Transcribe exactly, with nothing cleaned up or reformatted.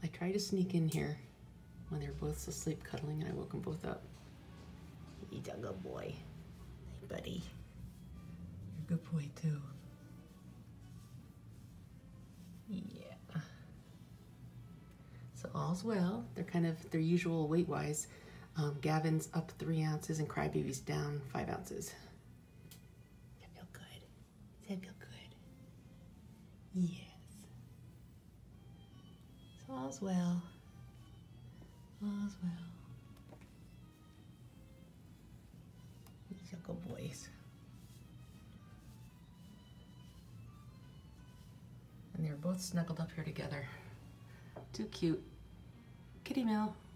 I tried to sneak in here when they were both asleep cuddling, and I woke them both up. He's a good boy. Hey, buddy. You're a good boy, too. Yeah. So all's well. They're kind of their usual weight-wise. Um, Gavin's up three ounces and Crybaby's down five ounces. Does that feel good? Does that feel good? Yes. So all's well. All's well. These are good boys. And they're both snuggled up here together. Too cute. Kitty Mill.